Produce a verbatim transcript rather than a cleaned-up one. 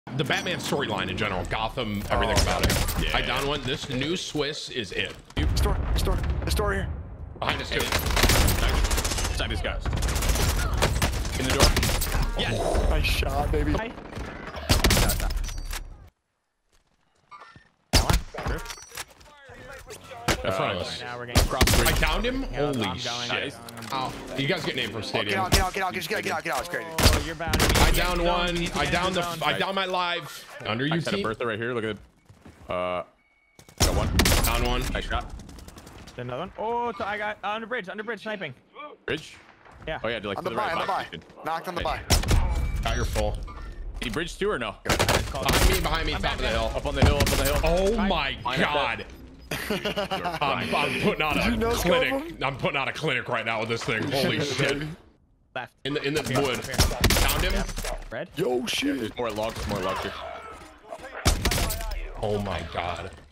The Batman storyline in general, Gotham, everything oh, about it. Yeah, I down yeah. one. This new Swiss is it. Store, store, the store here. Behind us too. Inside these guys. In the door. Yes. Oh, nice shot, baby. Hi. In front of us. Now we're getting Across the I bridge. down him. Yeah, Holy I'm shit! going. Ow. You guys get named from Oh, get stadium. out, get out, get out, just get out, get out, get out. It's crazy. Oh, you're bound. I downed one. I downed the. I downed my live. Under you, I got a team. Bertha right here. Look at it. Uh, got one. Down one. Nice shot. Another one. Oh, so I got uh, under bridge, under bridge sniping. Bridge. Yeah. Oh yeah, like On to the the buy, right. on the buy. Position. Knocked on the buy. Got your full. He bridge two or no? Behind me. Behind me. I'm Top of the back, hill. Up on the hill. Up on the hill. Oh Right. my Line up god. I'm, I'm putting out a you know clinic. I'm putting out a clinic right now with this thing. Holy shit. Left. In the in the Here, wood. here. Found him. Red. Yo, shit. There's more logs. More logs here. Oh my god.